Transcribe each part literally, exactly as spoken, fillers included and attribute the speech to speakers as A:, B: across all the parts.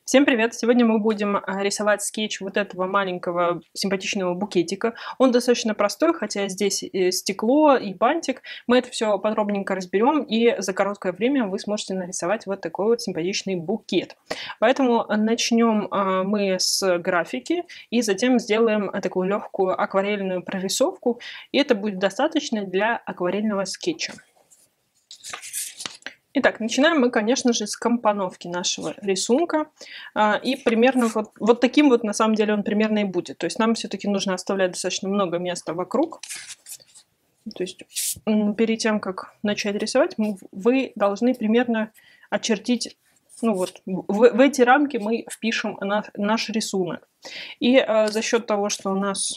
A: Всем привет! Сегодня мы будем а, рисовать скетч вот этого маленького симпатичного букетика. Он достаточно простой, хотя здесь и стекло, и бантик. Мы это все подробненько разберем, и за короткое время вы сможете нарисовать вот такой вот симпатичный букет. Поэтому начнем а, мы с графики, и затем сделаем такую легкую акварельную прорисовку. И это будет достаточно для акварельного скетча. Итак, начинаем мы, конечно же, с компоновки нашего рисунка. И примерно вот, вот таким вот, на самом деле, он примерно и будет. То есть нам все-таки нужно оставлять достаточно много места вокруг. То есть перед тем, как начать рисовать, вы должны примерно очертить, ну вот, в, в эти рамки мы впишем на, наш рисунок. И а, за счет того, что у нас...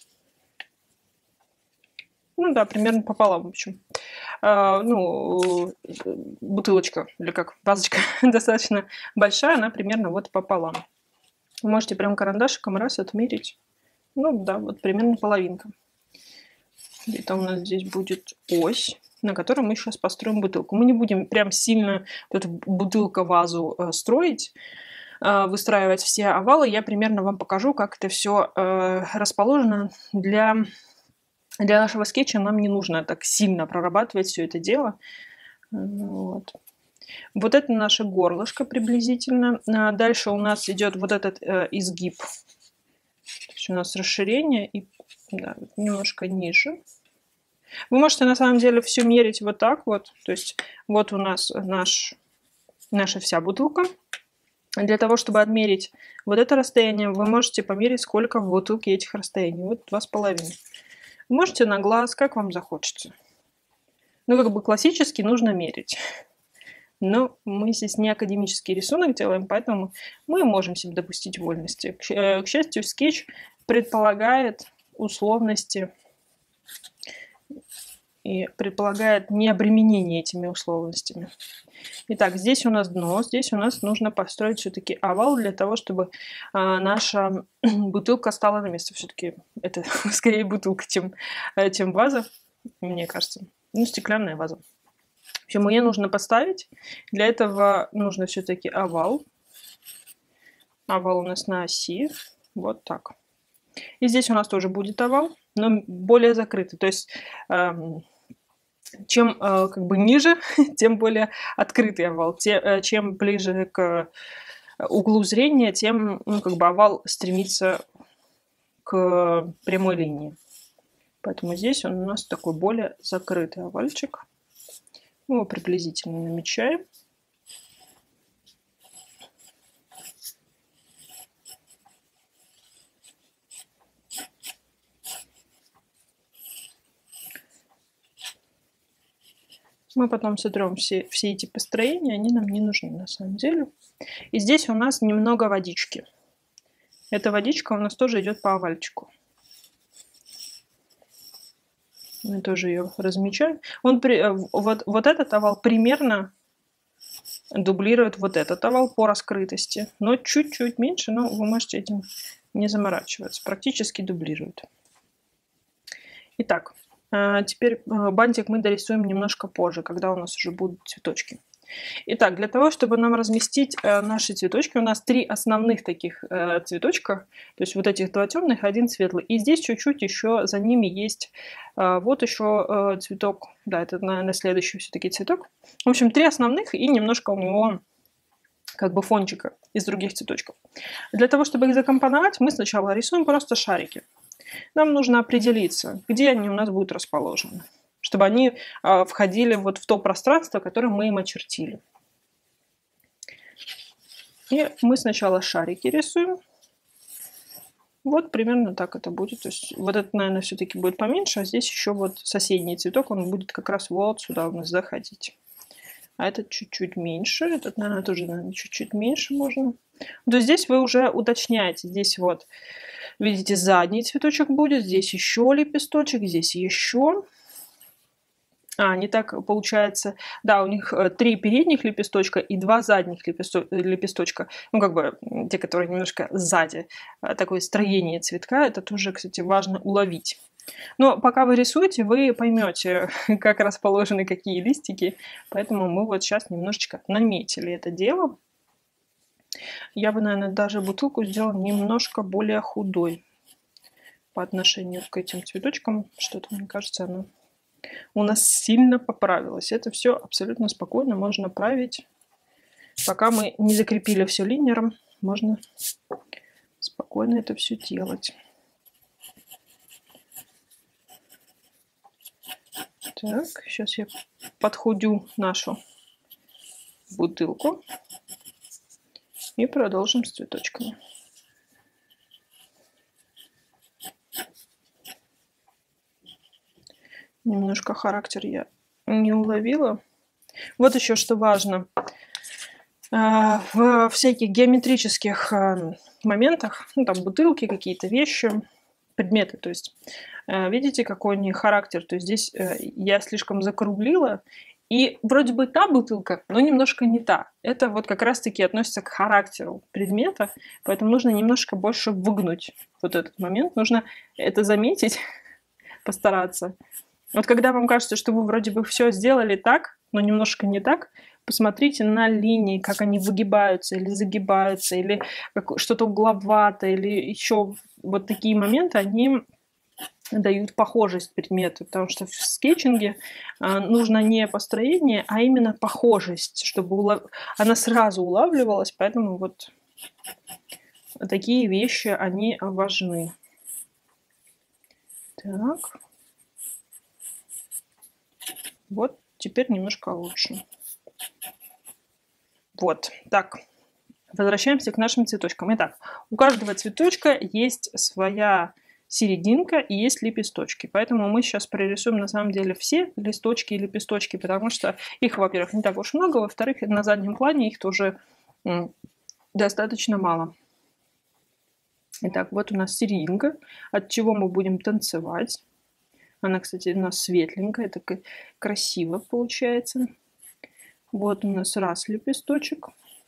A: Ну да, примерно пополам, в общем. А, ну, бутылочка, или как, вазочка достаточно большая, она примерно вот пополам. Вы можете прям карандашиком раз отмерить. Ну да, вот примерно половинка. Где-то у нас здесь будет ось, на которой мы сейчас построим бутылку. Мы не будем прям сильно вот эту бутылка-вазу э, строить, э, выстраивать все овалы. Я примерно вам покажу, как это все э, расположено для... Для нашего скетча нам не нужно так сильно прорабатывать все это дело. Вот. Вот это наше горлышко приблизительно. Дальше у нас идет вот этот э, изгиб. То есть у нас расширение и да, немножко ниже. Вы можете на самом деле все мерить вот так вот. То есть вот у нас наш, наша вся бутылка. Для того, чтобы отмерить вот это расстояние, вы можете померить, сколько в бутылке этих расстояний. Вот два с половиной. Можете на глаз, как вам захочется. Ну, как бы классически нужно мерить. Но мы здесь не академический рисунок делаем, поэтому мы можем себе допустить вольности. К счастью, скетч предполагает условности и предполагает необременение этими условностями. Итак, здесь у нас дно, здесь у нас нужно построить все-таки овал для того, чтобы а, наша бутылка стала на место. Все-таки это скорее бутылка, чем, чем ваза, мне кажется. Ну, стеклянная ваза. В общем, ее нужно поставить. Для этого нужно все-таки овал. Овал у нас на оси. Вот так. И здесь у нас тоже будет овал, но более закрытый. То есть... Эм, чем э, как бы ниже, тем более открытый овал. Те, э, чем ближе к углу зрения, тем ну, как бы овал стремится к прямой линии. Поэтому здесь он у нас такой более закрытый овальчик. Мы его приблизительно намечаем. Мы потом сотрем все, все эти построения, они нам не нужны на самом деле. И здесь у нас немного водички. Эта водичка у нас тоже идет по овальчику. Мы тоже ее размечаем. Он при, вот, вот этот овал примерно дублирует вот этот овал по раскрытости. Но чуть-чуть меньше, но вы можете этим не заморачиваться. Практически дублирует. Итак. Теперь бантик мы дорисуем немножко позже, когда у нас уже будут цветочки. Итак, для того, чтобы нам разместить наши цветочки, у нас три основных таких цветочка, то есть вот этих два темных, один светлый. И здесь чуть-чуть еще за ними есть вот еще цветок, да, это, наверное, следующий все-таки цветок. В общем, три основных и немножко у него как бы фончика из других цветочков. Для того, чтобы их закомпоновать, мы сначала рисуем просто шарики. Нам нужно определиться, где они у нас будут расположены, чтобы они э, входили вот в то пространство, которое мы им очертили. И мы сначала шарики рисуем. Вот примерно так это будет. То есть вот это, наверное, все-таки будет поменьше, а здесь еще вот соседний цветок, он будет как раз вот сюда у нас заходить. А этот чуть-чуть меньше, этот, наверное, тоже, наверное, чуть-чуть меньше можно. То есть здесь вы уже уточняете, здесь вот... Видите, задний цветочек будет, здесь еще лепесточек, здесь еще. А, не так получается. Да, у них три передних лепесточка и два задних лепесточка. Ну, как бы те, которые немножко сзади. Такое строение цветка. Это тоже, кстати, важно уловить. Но пока вы рисуете, вы поймете, как расположены какие листики. Поэтому мы вот сейчас немножечко наметили это дело. Я бы, наверное, даже бутылку сделала немножко более худой по отношению к этим цветочкам. Что-то, мне кажется, она у нас сильно поправилась. Это все абсолютно спокойно можно править. Пока мы не закрепили все линером, можно спокойно это все делать. Так, сейчас я подходю нашу бутылку и продолжим с цветочками. Немножко характер я не уловила. Вот еще что важно. В всяких геометрических моментах, ну там бутылки, какие-то вещи, предметы, то есть видите, какой у них характер. То есть здесь я слишком закруглила, и вроде бы та бутылка, но немножко не та. Это вот как раз-таки относится к характеру предмета, поэтому нужно немножко больше выгнуть вот этот момент. Нужно это заметить, постараться. Вот когда вам кажется, что вы вроде бы все сделали так, но немножко не так, посмотрите на линии, как они выгибаются или загибаются, или что-то угловато, или еще вот такие моменты, они дают похожесть предмета, потому что в скетчинге нужно не построение, а именно похожесть, чтобы улов... она сразу улавливалась, поэтому вот такие вещи, они важны. Так. Вот, теперь немножко лучше. Вот, так, возвращаемся к нашим цветочкам. Итак, у каждого цветочка есть своя серединка и есть лепесточки. Поэтому мы сейчас прорисуем на самом деле все листочки и лепесточки, потому что их, во-первых, не так уж много, во-вторых, на заднем плане их тоже достаточно мало. Итак, вот у нас серединка, от чего мы будем танцевать. Она, кстати, у нас светленькая, так красиво получается. Вот у нас раз лепесточек.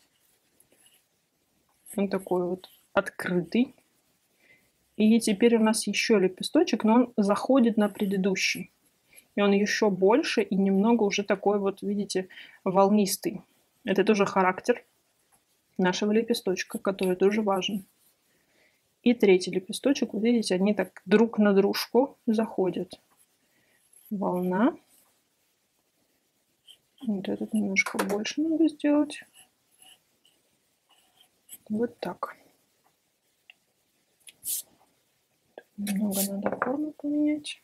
A: Он такой вот открытый. И теперь у нас еще лепесточек, но он заходит на предыдущий. И он еще больше и немного уже такой вот, видите, волнистый. Это тоже характер нашего лепесточка, который тоже важен. И третий лепесточек, вот видите, они так друг на дружку заходят. Волна. Вот этот немножко больше надо сделать. Вот так. Немного надо форму поменять.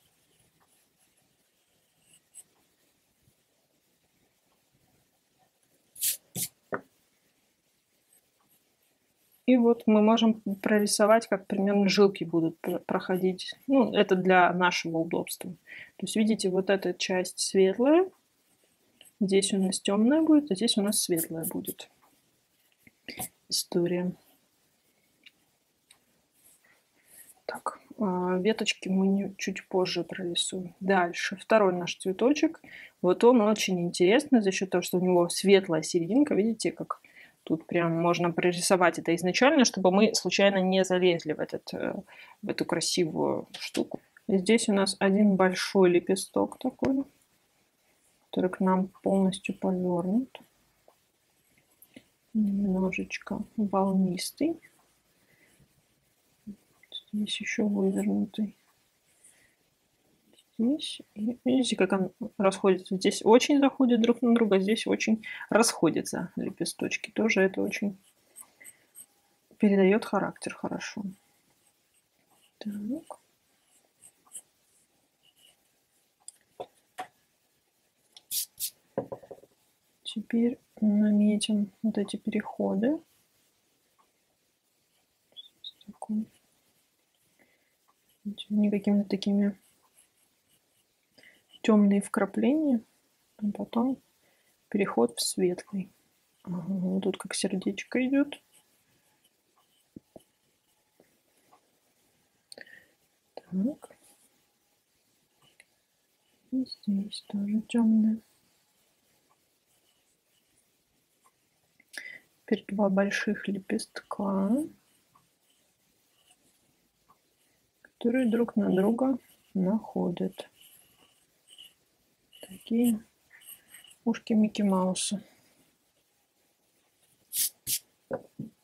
A: И вот мы можем прорисовать, как примерно жилки будут проходить. Ну, это для нашего удобства. То есть, видите, вот эта часть светлая. Здесь у нас темная будет, а здесь у нас светлая будет история. Так, веточки мы чуть позже прорисуем. Дальше, второй наш цветочек. Вот он очень интересный за счет того, что у него светлая серединка. Видите, как тут прям можно прорисовать это изначально, чтобы мы случайно не залезли в, этот, в эту красивую штуку. Здесь у нас один большой лепесток такой, который к нам полностью повернут. Немножечко волнистый. Здесь еще вывернутый. Здесь. И видите, как он расходится. Здесь очень заходит друг на друга, здесь очень расходятся лепесточки. Тоже это очень передает характер хорошо. Так. Теперь наметим вот эти переходы. Не какими-то такими темные вкрапления, а потом переход в светлый. Ага, вот тут как сердечко идет. Так. И здесь тоже темное. Теперь два больших лепестка, которые друг на друга находят. Такие ушки Микки Мауса.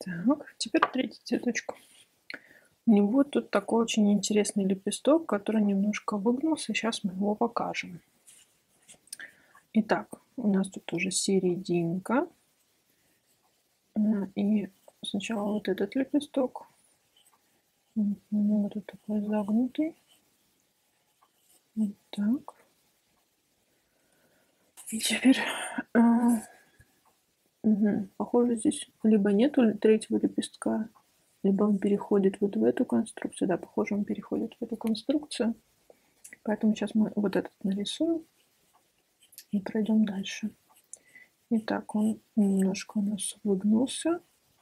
A: Так, теперь третий цветочек. У него тут такой очень интересный лепесток, который немножко выгнулся. Сейчас мы его покажем. Итак, у нас тут уже серединка. И сначала вот этот лепесток. Вот такой загнутый. Вот так. И теперь... А, угу, похоже, здесь либо нету третьего лепестка, либо он переходит вот в эту конструкцию. Да, похоже, он переходит в эту конструкцию. Поэтому сейчас мы вот этот нарисуем и пройдем дальше. Итак, он немножко у нас выгнулся.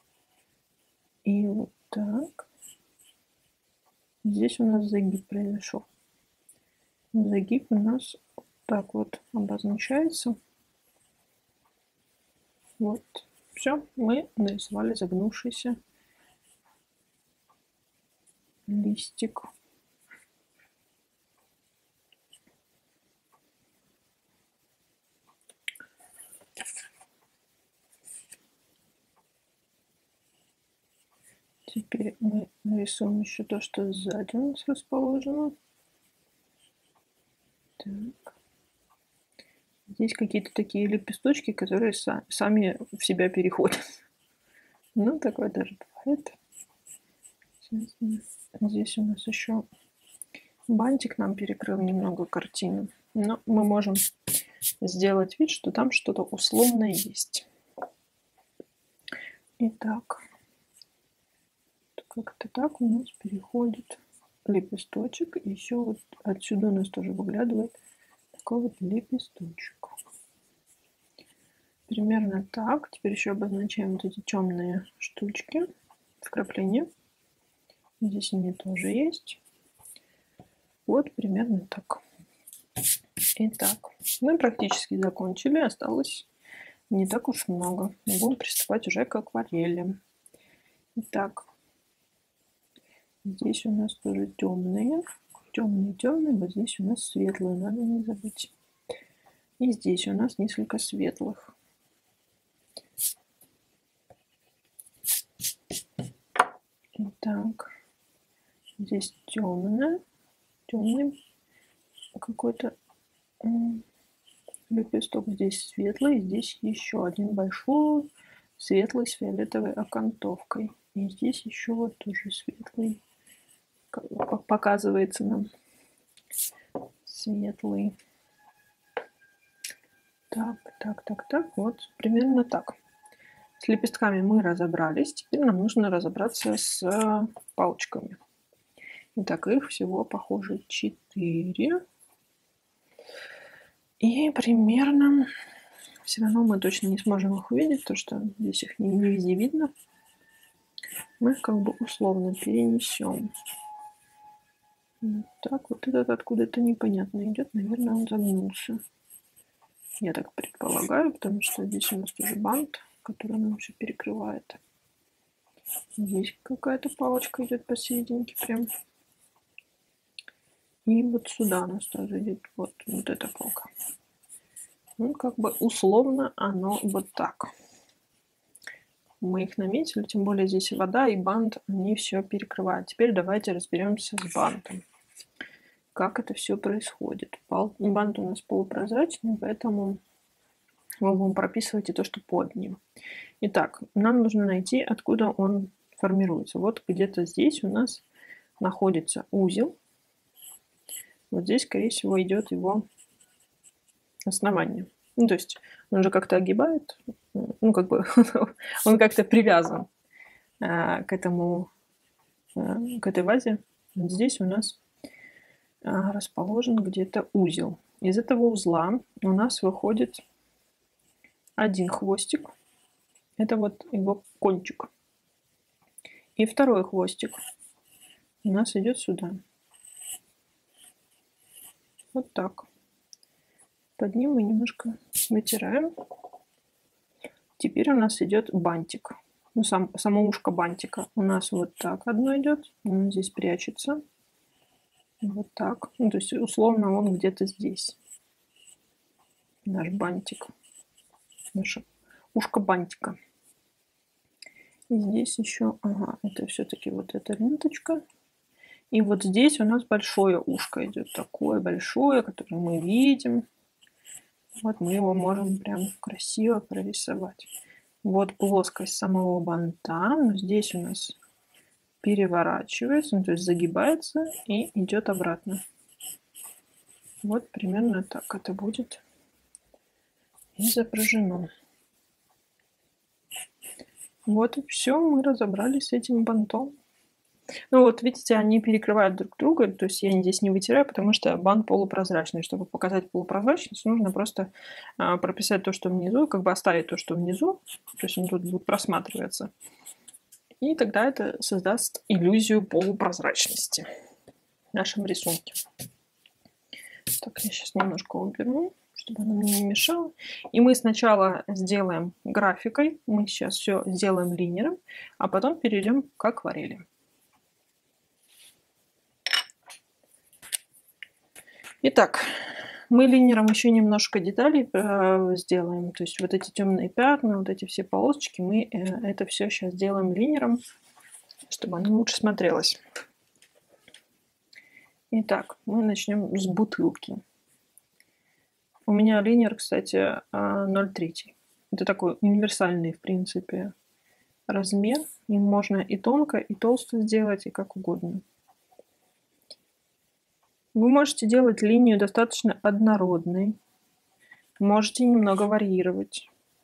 A: И вот так. Здесь у нас загиб произошел. Загиб у нас так вот обозначается. Вот. Все, мы нарисовали загнувшийся листик. Теперь мы нарисуем еще то, что сзади у нас расположено. Так. Здесь какие-то такие лепесточки, которые сами в себя переходят. Ну, такое даже бывает. Здесь у нас еще бантик нам перекрыл немного картину. Но мы можем сделать вид, что там что-то условное есть. Итак, как-то так у нас переходит лепесточек. И еще вот отсюда у нас тоже выглядывает такой вот лепесточек. Примерно так. Теперь еще обозначаем вот эти темные штучки, вкрапления. Здесь они тоже есть. Вот примерно так. Итак, мы практически закончили. Осталось не так уж много. Мы будем приступать уже к акварели. Итак, здесь у нас тоже темные. Темные, темные. Вот здесь у нас светлые. Надо не забыть. И здесь у нас несколько светлых. Итак, здесь темное. Темный какой-то лепесток. Здесь светлый. Здесь еще один большой светлый с фиолетовой окантовкой. И здесь еще вот тоже светлый. Показывается нам светлый. Так, так, так, так. Вот примерно так. С лепестками мы разобрались. Теперь нам нужно разобраться с палочками. Итак, их всего, похоже, четыре. И примерно... Все равно мы точно не сможем их увидеть, потому что здесь их не, не везде видно. Мы их как бы условно перенесем. Вот так, вот этот откуда-то непонятно идет. Наверное, он загнулся. Я так предполагаю, потому что здесь у нас тоже бант, который нам все перекрывает. Здесь какая-то палочка идет посерединке прям. И вот сюда у нас тоже идет вот, вот эта палка. Ну, как бы условно оно вот так. Мы их наметили, тем более здесь вода и бант, они все перекрывают. Теперь давайте разберемся с бантом. Как это все происходит. Бант у нас полупрозрачный, поэтому мы будем прописывать и то, что под ним. Итак, нам нужно найти, откуда он формируется. Вот где-то здесь у нас находится узел. Вот здесь, скорее всего, идет его основание. Ну, то есть он же как-то огибает, ну, как бы он как-то привязан э, к этому, э, к этой вазе. Вот здесь у нас э, расположен где-то узел. Из этого узла у нас выходит один хвостик. Это вот его кончик. И второй хвостик у нас идет сюда. Вот так. Под ним мы немножко вытираем. Теперь у нас идет бантик. Ну, сам, само ушко бантика у нас вот так одно идет. Он здесь прячется. Вот так. Ну, то есть, условно, он где-то здесь. Наш бантик. Наше ушко бантика. И здесь еще, ага, это все-таки вот эта ленточка. И вот здесь у нас большое ушко идет, такое большое, которое мы видим. Вот мы его можем прям красиво прорисовать. Вот плоскость самого банта, но здесь у нас переворачивается, ну, то есть загибается и идет обратно. Вот примерно так это будет изображено. Вот и все, мы разобрались с этим бантом. Ну вот видите, они перекрывают друг друга, то есть я здесь не вытираю, потому что бант полупрозрачный. Чтобы показать полупрозрачность, нужно просто а, прописать то, что внизу, как бы оставить то, что внизу, то есть он тут будет просматриваться. И тогда это создаст иллюзию полупрозрачности в нашем рисунке. Так, я сейчас немножко уберу, чтобы она мне не мешала. И мы сначала сделаем графикой, мы сейчас все сделаем линером, а потом перейдем к акварели. Итак, мы линером еще немножко деталей э, сделаем. То есть вот эти темные пятна, вот эти все полосочки, мы э, это все сейчас сделаем линером, чтобы оно лучше смотрелось. Итак, мы начнем с бутылки. У меня линер, кстати, ноль три. Это такой универсальный, в принципе, размер. Им можно и тонко, и толсто сделать, и как угодно. Вы можете делать линию достаточно однородной. Можете немного варьировать.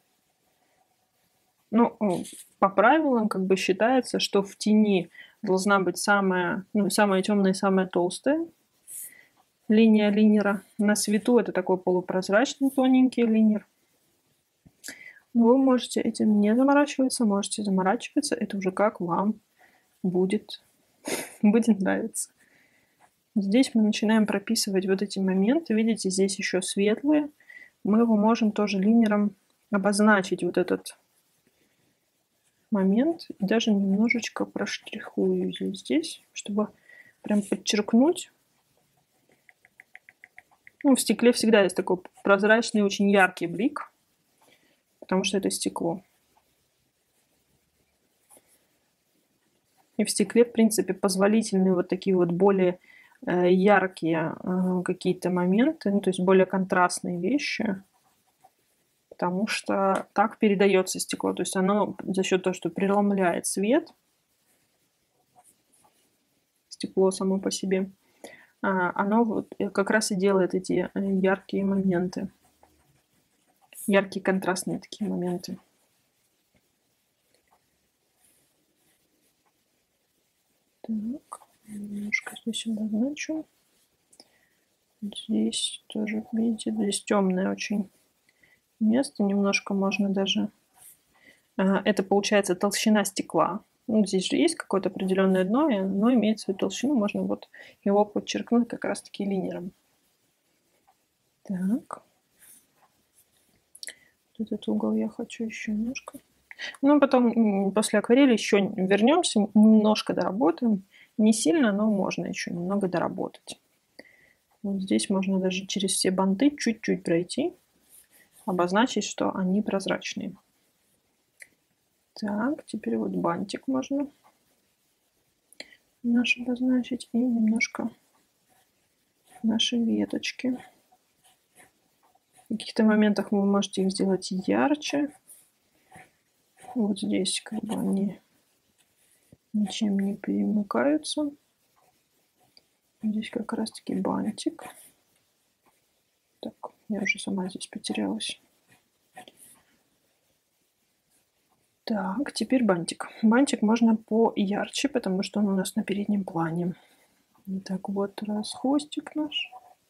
A: Ну, по правилам как бы считается, что в тени должна быть самая, ну, самая темная и самая толстая линия линера. На свету это такой полупрозрачный тоненький линер. Но вы можете этим не заморачиваться, можете заморачиваться. Это уже как вам будет, будет нравиться. Здесь мы начинаем прописывать вот эти моменты. Видите, здесь еще светлые. Мы его можем тоже линером обозначить, вот этот момент. И даже немножечко проштрихую здесь, чтобы прям подчеркнуть. Ну, в стекле всегда есть такой прозрачный, очень яркий блик, потому что это стекло. И в стекле, в принципе, позволительны вот такие вот более э, яркие э, какие-то моменты, ну, то есть более контрастные вещи, потому что так передается стекло. То есть оно за счет того, что преломляет свет, стекло само по себе, оно вот как раз и делает эти яркие моменты. Яркие контрастные такие моменты. Так, немножко здесь обозначу. Здесь тоже, видите, здесь темное очень место. Немножко можно даже... Это получается толщина стекла. Ну, здесь же есть какое-то определенное дно, и оно имеет свою толщину. Можно вот его подчеркнуть как раз-таки линером. Так. Вот этот угол я хочу еще немножко. Ну, потом после акварели еще вернемся, немножко доработаем. Не сильно, но можно еще немного доработать. Вот здесь можно даже через все банты чуть-чуть пройти, обозначить, что они прозрачные. Так, теперь вот бантик можно наш обозначить и немножко наши веточки. В каких-то моментах вы можете их сделать ярче. Вот здесь как бы они ничем не перемыкаются. Здесь как раз таки бантик. Так, я уже сама здесь потерялась. Так, теперь бантик. Бантик можно поярче, потому что он у нас на переднем плане. Так, вот раз хвостик наш.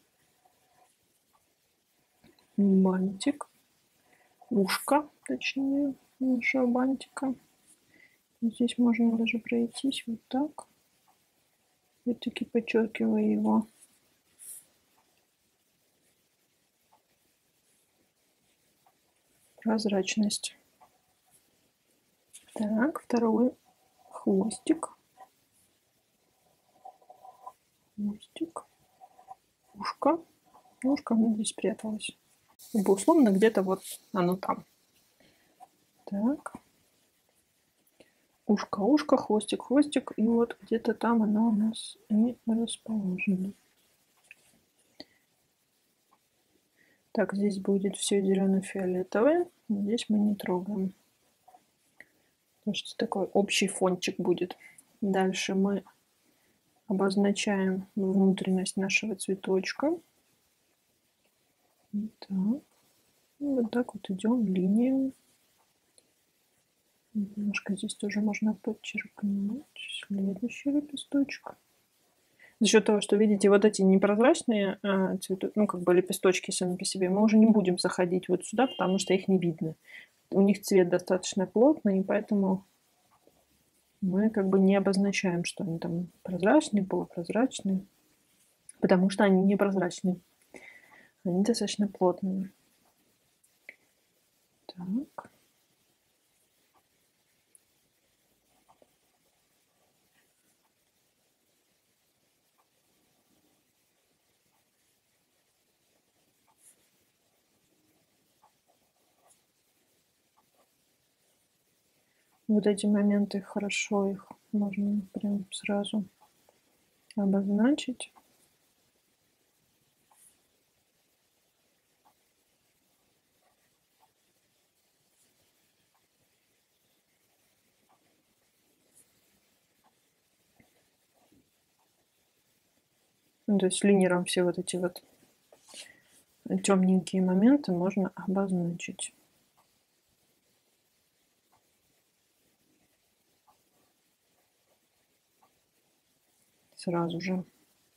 A: Бантик. Ушко, точнее, нашего бантика. Здесь можно даже пройтись вот так. Все-таки подчеркивая его. Прозрачность. Так, второй хвостик. Хвостик. Ушко. Ушко оно здесь спряталось. Как бы условно где-то вот оно там. Так. ушко, ушко, хвостик, хвостик. И вот где-то там оно у нас и расположено. Так, здесь будет все зелено-фиолетовое. Здесь мы не трогаем. Потому что такой общий фончик будет. Дальше мы обозначаем внутренность нашего цветочка. Так. И вот так вот идем линию. Немножко здесь тоже можно подчеркнуть. Следующий лепесточек. За счет того, что, видите, вот эти непрозрачные а, цветы, ну, как бы лепесточки сами по себе, мы уже не будем заходить вот сюда, потому что их не видно. У них цвет достаточно плотный, и поэтому мы как бы не обозначаем, что они там прозрачные, полупрозрачные, потому что они непрозрачные. Они достаточно плотные. Так. Вот эти моменты хорошо, их можно прям сразу обозначить. Ну, то есть линером все вот эти вот темненькие моменты можно обозначить. Сразу же.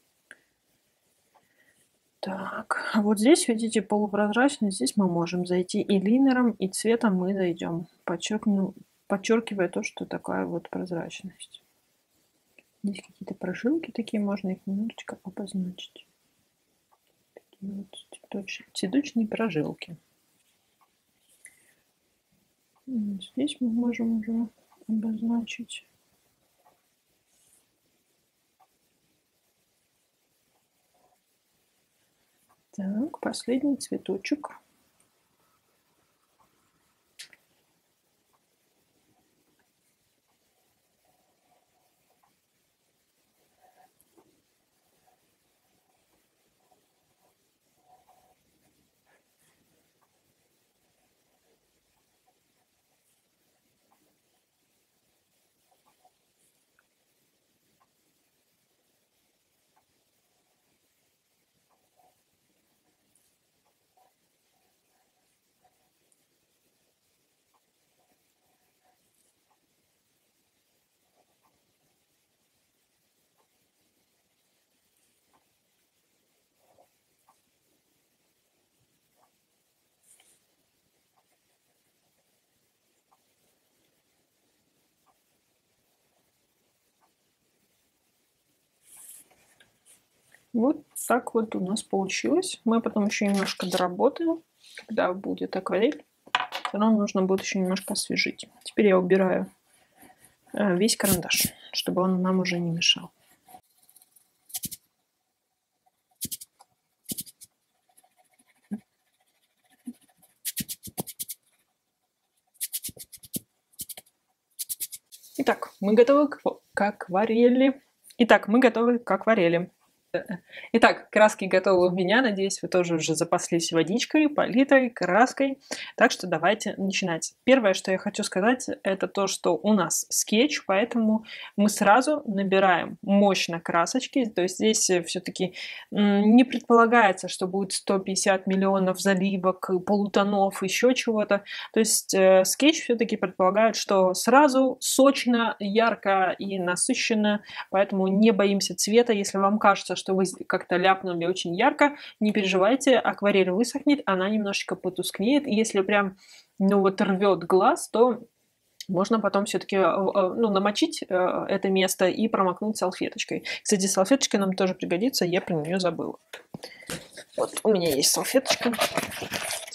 A: Так, а вот здесь, видите, полупрозрачно. Здесь мы можем зайти и линером, и цветом мы зайдем, подчеркну, подчеркивая то, что такая вот прозрачность. Здесь какие-то прожилки такие, можно их немножечко обозначить. Такие вот цветочные, цветочные прожилки. Здесь мы можем уже обозначить. Так, последний цветочек. Вот так вот у нас получилось. Мы потом еще немножко доработаем, когда будет акварель. Нам нужно будет еще немножко освежить. Теперь я убираю весь карандаш, чтобы он нам уже не мешал. Итак, мы готовы к акварели. Итак, мы готовы к акварели. Итак, краски готовы у меня. Надеюсь, вы тоже уже запаслись водичкой, палитрой, краской. Так что давайте начинать. Первое, что я хочу сказать, это то, что у нас скетч, поэтому мы сразу набираем мощно красочки. То есть здесь все-таки не предполагается, что будет сто пятьдесят миллионов заливок, полутонов, еще чего-то. То есть э, скетч все-таки предполагает, что сразу сочно, ярко и насыщенно. Поэтому не боимся цвета. Если вам кажется, что вы как-то ляпнули очень ярко, не переживайте, акварель высохнет, она немножечко потускнеет. И если прям, ну вот рвет глаз, то можно потом все-таки ну, намочить это место и промокнуть салфеточкой. Кстати, салфеточка нам тоже пригодится, я про нее забыла. Вот у меня есть салфеточка.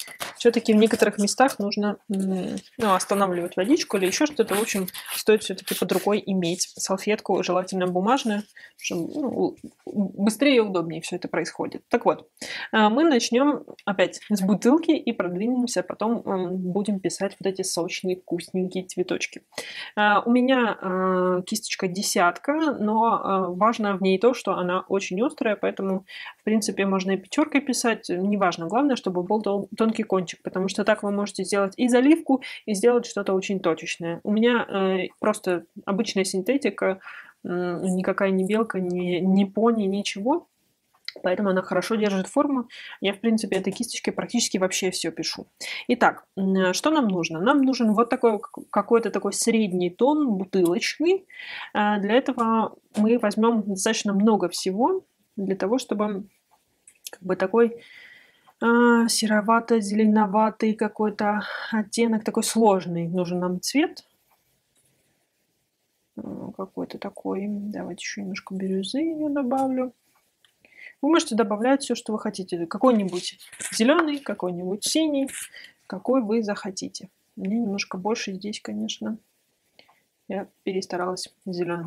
A: все-таки в некоторых местах нужно ну, останавливать водичку или еще что-то. В общем, стоит все-таки под рукой иметь салфетку, желательно бумажную, чтобы ну, быстрее и удобнее все это происходит. Так вот, мы начнем опять с бутылки и продвинемся, потом будем писать вот эти сочные, вкусненькие цветочки. У меня кисточка десятка, но важно в ней то, что она очень острая, поэтому, в принципе, можно и пятеркой писать, неважно. Главное, чтобы был тонкий кончик, потому что так вы можете сделать и заливку, и сделать что-то очень точечное. У меня просто обычная синтетика, никакая не белка, не, не пони, ничего. Поэтому она хорошо держит форму. Я, в принципе, этой кисточкой практически вообще все пишу. Итак, что нам нужно? Нам нужен вот такой какой-то такой средний тон, бутылочный. Для этого мы возьмем достаточно много всего, для того, чтобы как бы такой а, серовато-зеленоватый какой-то оттенок, такой сложный нужен нам цвет. Какой-то такой. Давайте еще немножко бирюзы я добавлю. Вы можете добавлять все, что вы хотите. Какой-нибудь зеленый, какой-нибудь синий, какой вы захотите. Мне немножко больше здесь, конечно. Я перестаралась зеленым.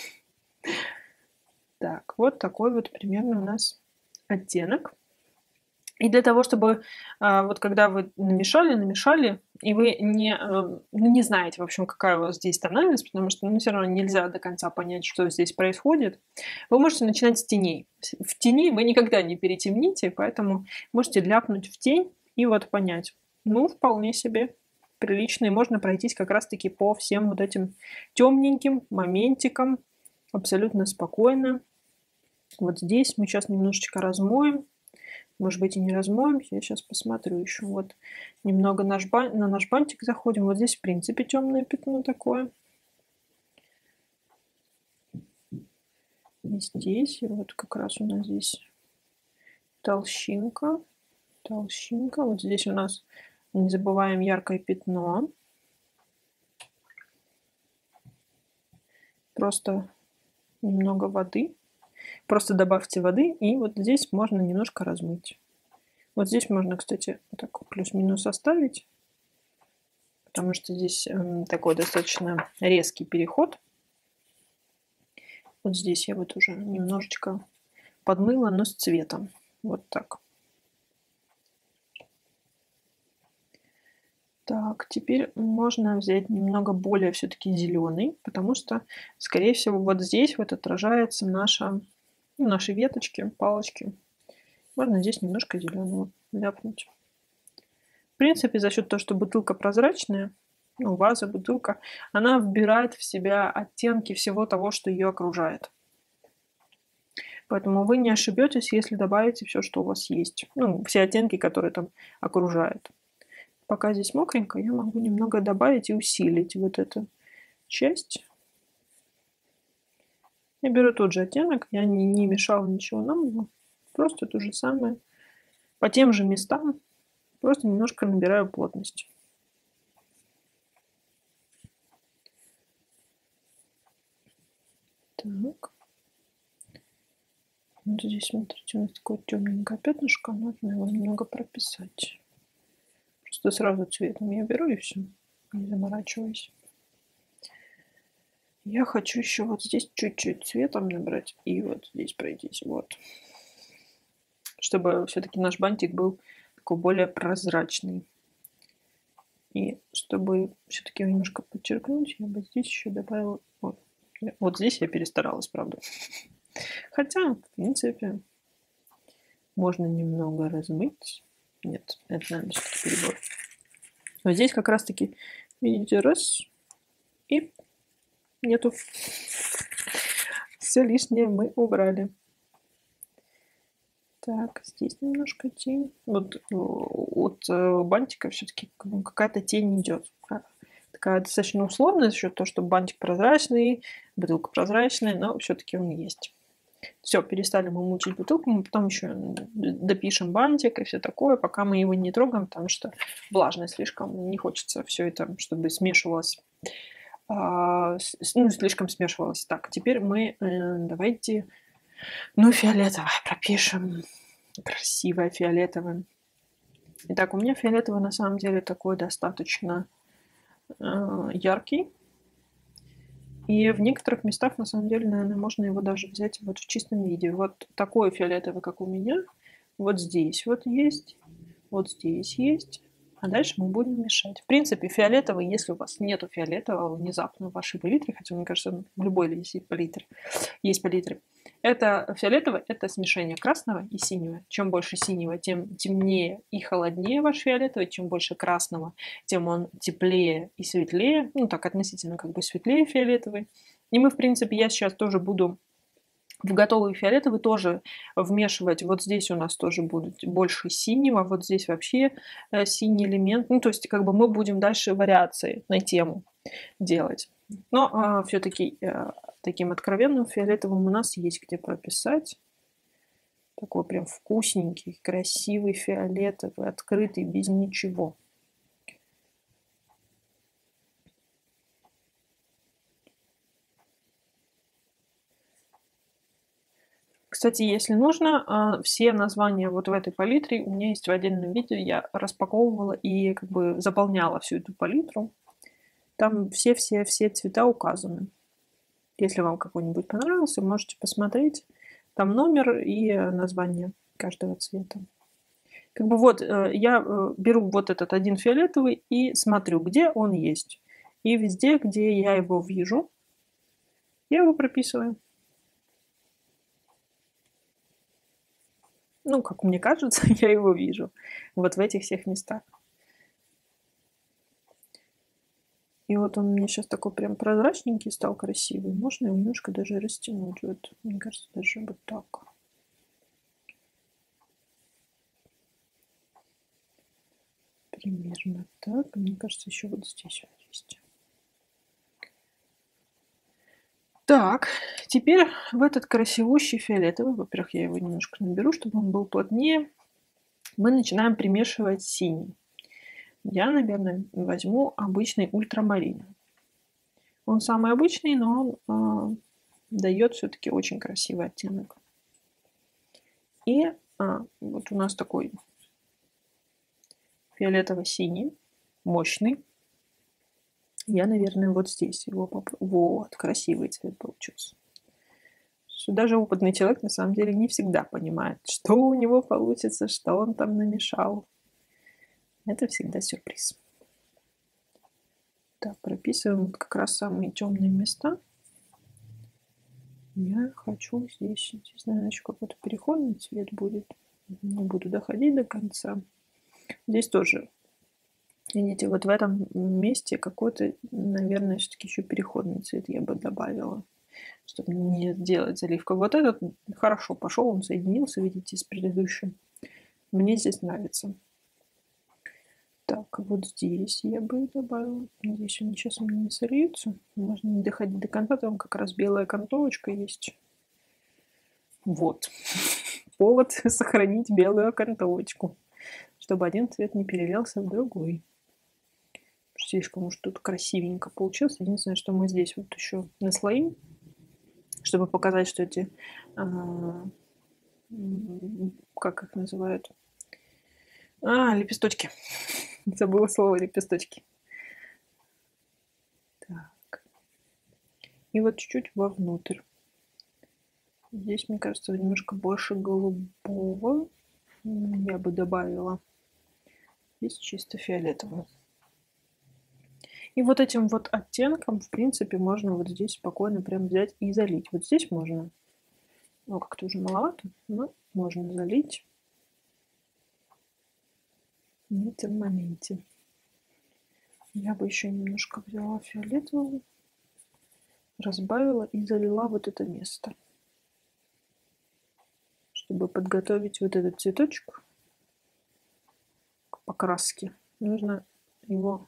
A: Так, вот такой вот примерно у нас оттенок. И для того, чтобы вот когда вы намешали, намешали, и вы не, ну, не знаете, в общем, какая у вас здесь тональность, потому что ну, все равно нельзя до конца понять, что здесь происходит, вы можете начинать с теней. В тени вы никогда не перетемните, поэтому можете ляпнуть в тень и вот понять. Ну, вполне себе прилично, и можно пройтись как раз-таки по всем вот этим темненьким моментикам абсолютно спокойно. Вот здесь мы сейчас немножечко размоем. Может быть, и не размоем. Я сейчас посмотрю еще. Вот немного наш бан... на наш бантик заходим. Вот здесь, в принципе, темное пятно такое. И здесь. И вот как раз у нас здесь толщинка. Толщинка. Вот здесь у нас, не забываем, яркое пятно. Просто немного воды. Просто добавьте воды, и вот здесь можно немножко размыть. Вот здесь можно, кстати, так плюс-минус оставить, потому что здесь э, такой достаточно резкий переход. Вот здесь я вот уже немножечко подмыла, но с цветом. Вот так. Так, теперь можно взять немного более все-таки зеленый, потому что, скорее всего, вот здесь вот отражается наша... наши веточки, палочки. Можно здесь немножко зеленого ляпнуть. В принципе, за счет того, что бутылка прозрачная, ну, ваза, бутылка, она вбирает в себя оттенки всего того, что ее окружает. Поэтому вы не ошибетесь, если добавите все, что у вас есть. Ну, все оттенки, которые там окружают. Пока здесь мокренько, я могу немного добавить и усилить вот эту часть. Я беру тот же оттенок, я не, не мешала ничего нового, просто то же самое. По тем же местам, просто немножко набираю плотность. Так. Вот здесь, смотрите, у нас такое темненькое пятнышко, нужно его немного прописать. Просто сразу цветом я беру и все, не заморачиваюсь. Я хочу еще вот здесь чуть-чуть цветом набрать и вот здесь пройтись, вот. Чтобы все-таки наш бантик был такой более прозрачный. И чтобы все-таки немножко подчеркнуть, я бы здесь еще добавила... Вот, вот здесь я перестаралась, правда. Хотя, в принципе, можно немного размыть. Нет, это, наверное, все-таки перебор. Вот здесь как раз-таки, видите, раз, и нету. Все лишнее мы убрали. Так, здесь немножко тень. Вот от бантика все-таки какая-то тень идет. Такая достаточно условная за счет того, что бантик прозрачный, бутылка прозрачная, но все-таки он есть. Все, перестали мы мучить бутылку, мы потом еще допишем бантик и все такое, пока мы его не трогаем, потому что влажно слишком, не хочется все это, чтобы смешивалось. Ну, слишком смешивалось. Так, теперь мы давайте, ну, фиолетовое пропишем. Красивое фиолетовое. Итак, у меня фиолетовый на самом деле такой достаточно э, яркий. И в некоторых местах, на самом деле, наверное, можно его даже взять вот в чистом виде. Вот такой фиолетовый, как у меня, вот здесь вот есть, вот здесь есть. А дальше мы будем мешать. В принципе, фиолетовый, если у вас нету фиолетового внезапно в вашей палитре, хотя, мне кажется, в любой есть палитре, есть палитры, это фиолетовый, это смешение красного и синего. Чем больше синего, тем темнее и холоднее ваш фиолетовый. Чем больше красного, тем он теплее и светлее. Ну, так, относительно как бы светлее фиолетовый. И мы, в принципе, я сейчас тоже буду в готовый фиолетовый тоже вмешивать. Вот здесь у нас тоже будет больше синего, вот здесь вообще э, синий элемент. Ну, то есть как бы мы будем дальше вариации на тему делать. Но э, все-таки э, таким откровенным фиолетовым у нас есть где прописать. Такой прям вкусненький, красивый фиолетовый, открытый, без ничего. Кстати, если нужно, все названия вот в этой палитре у меня есть в отдельном видео. Я распаковывала и как бы заполняла всю эту палитру. Там все-все-все цвета указаны. Если вам какой-нибудь понравился, можете посмотреть. Там номер и название каждого цвета. Как бы вот я беру вот этот один фиолетовый и смотрю, где он есть. И везде, где я его вижу, я его прописываю. Ну, как мне кажется, я его вижу. Вот в этих всех местах. И вот он мне сейчас такой прям прозрачненький стал, красивый. Можно его немножко даже растянуть. Вот, мне кажется, даже вот так. Примерно так. Мне кажется, еще вот здесь вот есть. Так, теперь в этот красивущий фиолетовый, во-первых, я его немножко наберу, чтобы он был плотнее, мы начинаем примешивать синий. Я, наверное, возьму обычный ультрамарин. Он самый обычный, но он э, дает все-таки очень красивый оттенок. И а, вот у нас такой фиолетово-синий, мощный. Я, наверное, вот здесь его попробую. Вот, красивый цвет получился. Даже опытный человек на самом деле не всегда понимает, что у него получится, что он там намешал. Это всегда сюрприз. Так, прописываем как раз самые темные места. Я хочу здесь, здесь, наверное, еще какой-то переходный цвет будет. Не буду доходить до конца. Здесь тоже, видите, вот в этом месте какой-то, наверное, все-таки еще переходный цвет я бы добавила, чтобы не делать заливку. Вот этот хорошо пошел, он соединился, видите, с предыдущим. Мне здесь нравится. Так, вот здесь я бы добавила. Здесь они сейчас у меня не сольются. Можно не доходить до конца, там как раз белая окантовочка есть. Вот. Повод сохранить белую окантовочку, чтобы один цвет не перелился в другой. Слишком уж тут красивенько получилось. Единственное, что мы здесь вот еще наслоим, чтобы показать, что эти, а, как их называют, а, лепесточки. Забыла слово лепесточки. Так. И вот чуть-чуть вовнутрь. Здесь, мне кажется, немножко больше голубого я бы добавила. Здесь чисто фиолетовый. И вот этим вот оттенком, в принципе, можно вот здесь спокойно прям взять и залить. Вот здесь можно, ну, как-то уже маловато, но можно залить в этом моменте. Я бы еще немножко взяла фиолетового, разбавила и залила вот это место, чтобы подготовить вот этот цветочек к покраске. Нужно его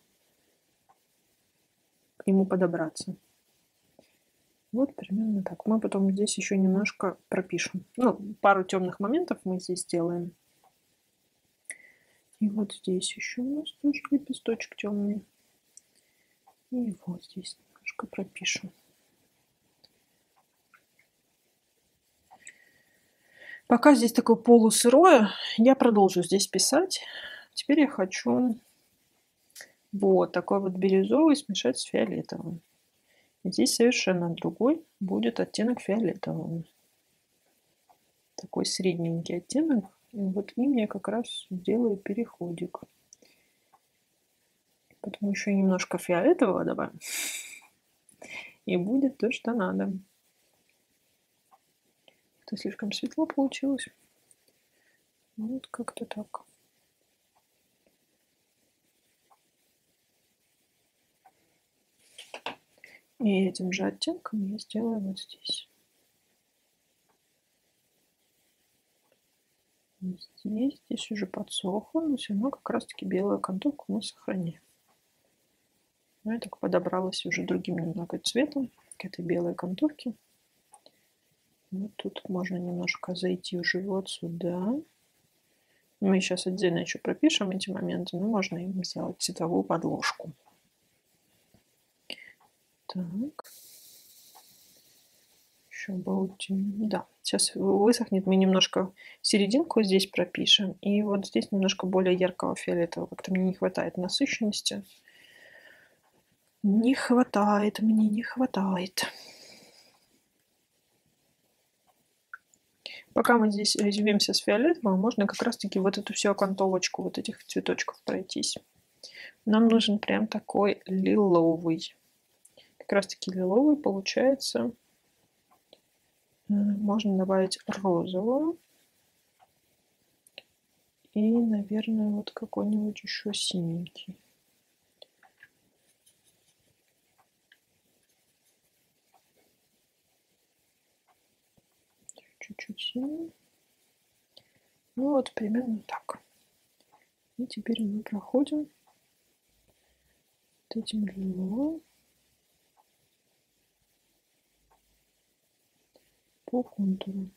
A: к нему подобраться. Вот примерно так. Мы потом здесь еще немножко пропишем. Ну, пару темных моментов мы здесь сделаем. И вот здесь еще у нас тоже лепесточек темный. И вот здесь немножко пропишем. Пока здесь такое полусырое, я продолжу здесь писать. Теперь я хочу вот такой вот бирюзовый смешать с фиолетовым. Здесь совершенно другой будет оттенок фиолетового. Такой средненький оттенок. И вот им я как раз сделаю переходик. Потом еще немножко фиолетового добавим. И будет то, что надо. Это слишком светло получилось. Вот как-то так. И этим же оттенком я сделаю вот здесь. Здесь, здесь уже подсохло, но все равно как раз-таки белую контурку мы сохраним. Я так подобралась уже другим немного цветом к этой белой контурке. Вот тут можно немножко зайти уже вот сюда. Мы сейчас отдельно еще пропишем эти моменты, но можно им сделать цветовую подложку. Так. Еще баутин. Да, сейчас высохнет. Мы немножко серединку здесь пропишем. И вот здесь немножко более яркого фиолетового. Как-то мне не хватает насыщенности. Не хватает, мне не хватает. Пока мы здесь резвимся с фиолетовым, можно как раз-таки вот эту всю окантовочку вот этих цветочков пройтись. Нам нужен прям такой лиловый. Как раз-таки лиловый получается. Можно добавить розового. И, наверное, вот какой-нибудь еще синенький. Чуть-чуть синий. Ну вот примерно так. И теперь мы проходим вот этим лиловым по контуру.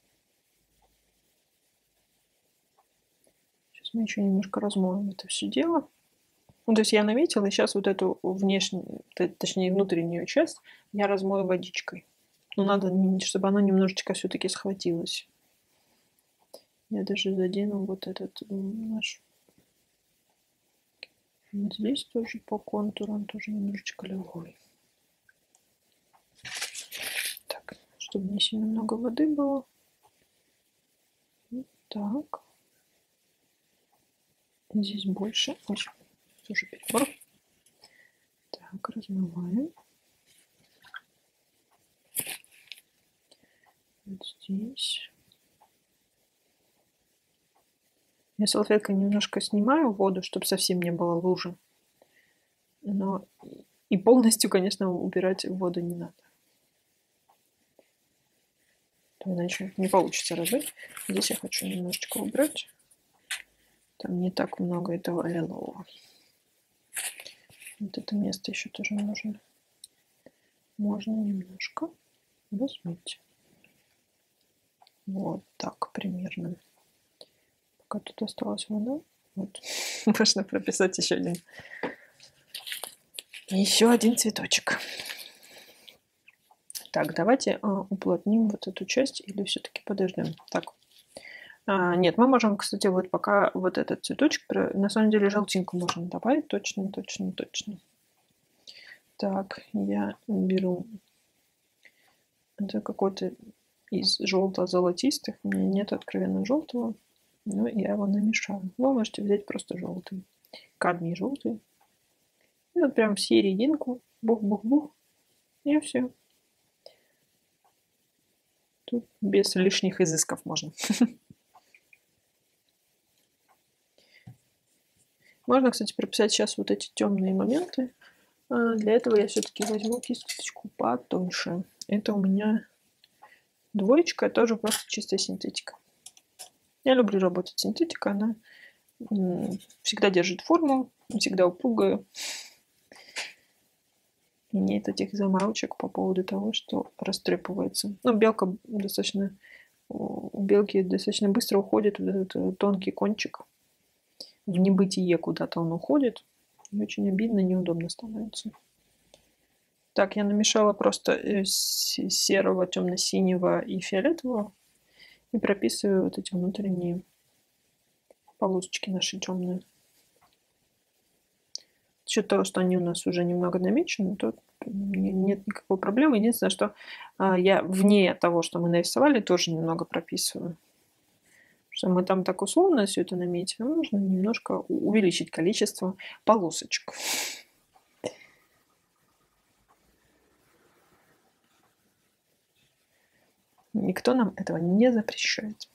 A: Сейчас мы еще немножко размоем это все дело. Ну, то есть я наметила, и сейчас вот эту внешнюю, точнее внутреннюю часть я размою водичкой. Но надо, чтобы она немножечко все-таки схватилась. Я даже задену вот этот наш. Вот здесь тоже по контуру он тоже немножечко лиловый. Так, чтобы не сильно много воды было. Вот так. Здесь больше. Ой, тоже перебор. Так, размываем. Вот здесь. Я салфеткой немножко снимаю воду, чтобы совсем не было лужи. Но и полностью, конечно, убирать воду не надо. То иначе не получится размыть. Здесь я хочу немножечко убрать. Там не так много этого лилового. Вот это место еще тоже нужно. Можно немножко размыть. Вот так примерно. Пока тут осталась вода. Вот. Можно прописать еще один. Еще один цветочек. Так, давайте а, уплотним вот эту часть или все-таки подождем. Так. А, нет, мы можем, кстати, вот пока вот этот цветочек, на самом деле желтинку можно добавить. Точно, точно, точно. Так, я беру это какой-то из желто-золотистых. У меня нет откровенно желтого, но я его намешаю. Вы можете взять просто желтый, кадмий желтый. И вот прям в серединку, бух-бух-бух, и все. Тут без лишних изысков можно. Можно, кстати, прописать сейчас вот эти темные моменты. Для этого я все-таки возьму кисточку потоньше. Это у меня двоечка, тоже просто чистая синтетика. Я люблю работать с синтетикой, она всегда держит форму, всегда упругая. И нет этих заморочек по поводу того, что растрепывается. Ну, белка достаточно, у белки достаточно быстро уходит вот этот тонкий кончик. В небытие куда-то он уходит. И очень обидно, неудобно становится. Так, я намешала просто серого, темно-синего и фиолетового. И прописываю вот эти внутренние полосочки наши темные. За счет того, что они у нас уже немного намечены, то нет никакой проблемы. Единственное, что я вне того, что мы нарисовали, тоже немного прописываю. Что мы там так условно все это наметили, нужно немножко увеличить количество полосочек. Никто нам этого не запрещает.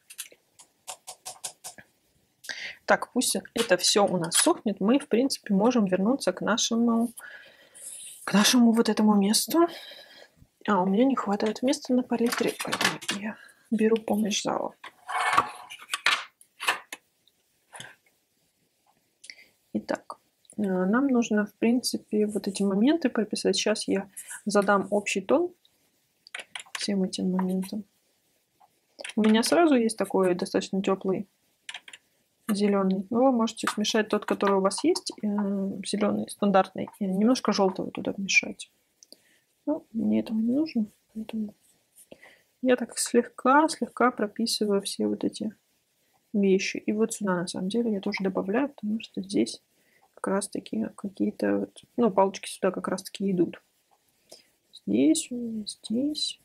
A: Так, пусть это все у нас сохнет, мы, в принципе, можем вернуться к нашему, к нашему вот этому месту. А, у меня не хватает места на палитре, поэтому я беру помощь зала. Итак, нам нужно, в принципе, вот эти моменты прописать. Сейчас я задам общий тон всем этим моментам. У меня сразу есть такой достаточно теплый зеленый. Но вы можете смешать тот, который у вас есть, зеленый, стандартный, и немножко желтого туда вмешать. Но мне этого не нужно, поэтому я так слегка-слегка прописываю все вот эти вещи. И вот сюда, на самом деле, я тоже добавляю, потому что здесь как раз-таки какие-то, вот, ну, палочки сюда как раз-таки идут. Здесь, здесь.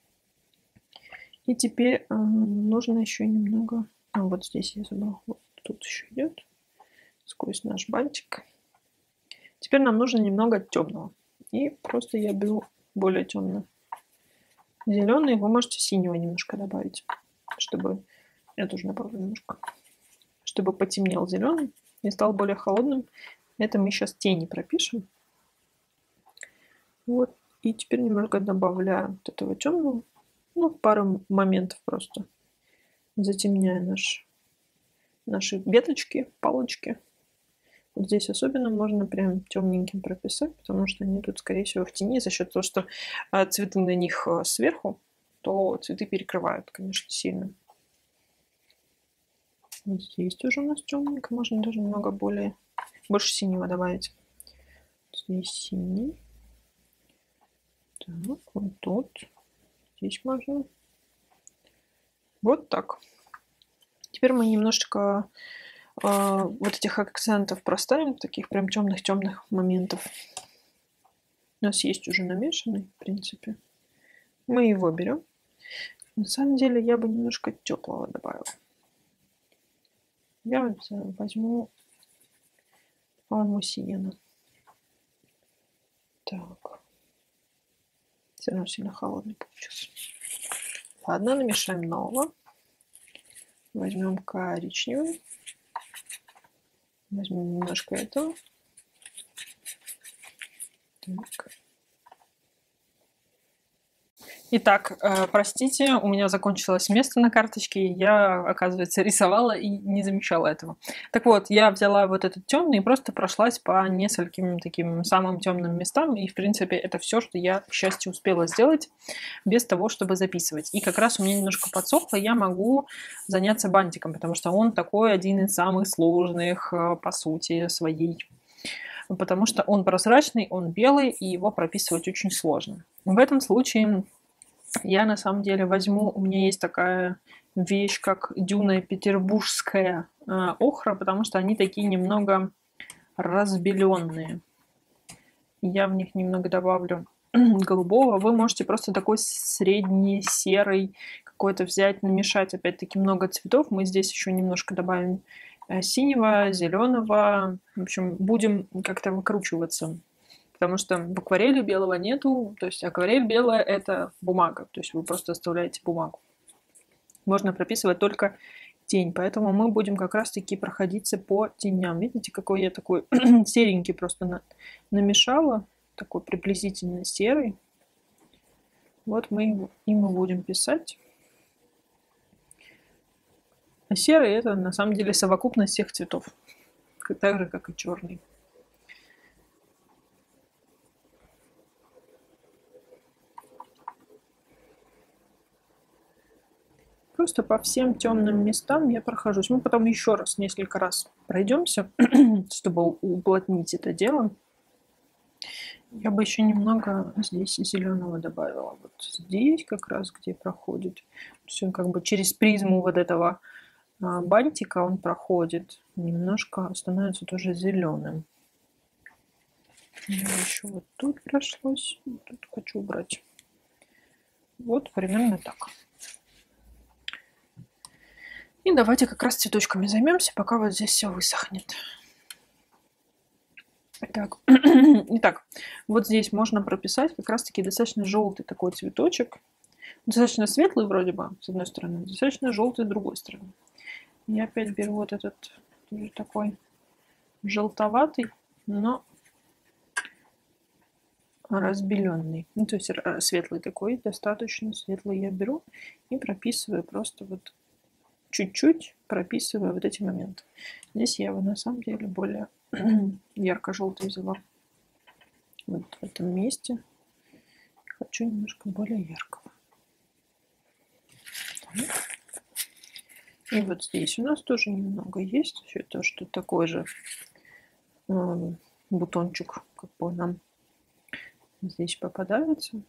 A: И теперь э, нужно еще немного... А, вот здесь я забыла. Вот тут еще идет сквозь наш бантик. Теперь нам нужно немного темного. И просто я беру более темный зеленый. Вы можете синего немножко добавить, чтобы... Я тоже добавлю немножко. Чтобы потемнел зеленый и стал более холодным. Это мы сейчас тени пропишем. Вот. И теперь немного добавляю вот этого темного. Ну, пару моментов просто. Затемняя наш, наши веточки, палочки. Вот здесь особенно можно прям темненьким прописать, потому что они тут, скорее всего, в тени. За счет того, что цветы на них сверху, то цветы перекрывают, конечно, сильно. Вот здесь тоже у нас темненько. Можно даже немного более, больше синего добавить. Здесь синий. Так, вот тут. Здесь можно. Вот так. Теперь мы немножечко э, вот этих акцентов проставим, таких прям темных-темных моментов. У нас есть уже намешанный, в принципе. Мы его берем. На самом деле я бы немножко теплого добавила. Я вот возьму, по-моему, сиена. Так. Все равно сильно холодный получился. Ладно, намешаем нового. Возьмем коричневый. Возьмем немножко этого. Так. Итак, э, простите, у меня закончилось место на карточке, я, оказывается, рисовала и не замечала этого. Так вот, я взяла вот этот темный и просто прошлась по нескольким таким самым темным местам, и, в принципе, это все, что я, к счастью, успела сделать без того, чтобы записывать. И как раз у меня немножко подсохло, я могу заняться бантиком, потому что он такой один из самых сложных, по сути, своей. Потому что он прозрачный, он белый, и его прописывать очень сложно. В этом случае я на самом деле возьму, у меня есть такая вещь, как дюна петербургская э, охра, потому что они такие немного разбеленные. Я в них немного добавлю голубого. Вы можете просто такой средний серый какой-то взять, намешать опять-таки много цветов. Мы здесь еще немножко добавим э, синего, зеленого. В общем, будем как-то выкручиваться. Потому что в акварели белого нету, то есть акварель белая – это бумага, то есть вы просто оставляете бумагу. Можно прописывать только тень, поэтому мы будем как раз-таки проходиться по теням. Видите, какой я такой серенький просто на, намешала, такой приблизительно серый. Вот мы им и мы будем писать. А серый – это на самом деле совокупность всех цветов, так же, как и черный. Просто по всем темным местам я прохожусь. Мы потом еще раз, несколько раз пройдемся, чтобы уплотнить это дело. Я бы еще немного здесь зеленого добавила. Вот здесь как раз, где проходит. Все как бы через призму вот этого бантика он проходит, немножко становится тоже зеленым. Еще вот тут прошлось, тут хочу убрать. Вот примерно так. И давайте как раз цветочками займемся, пока вот здесь все высохнет. Так. Итак, вот здесь можно прописать как раз-таки достаточно желтый такой цветочек. Достаточно светлый вроде бы, с одной стороны, достаточно желтый с другой стороны. Я опять беру вот этот тоже такой желтоватый, но разбеленный. Ну, то есть светлый такой, достаточно светлый я беру и прописываю просто вот чуть-чуть, прописываю вот эти моменты. Здесь я его на самом деле более ярко-желтый взяла. Вот в этом месте хочу немножко более яркого. Так. И вот здесь у нас тоже немного есть. Все то, что такой же э, бутончик, как бы нам здесь попадается.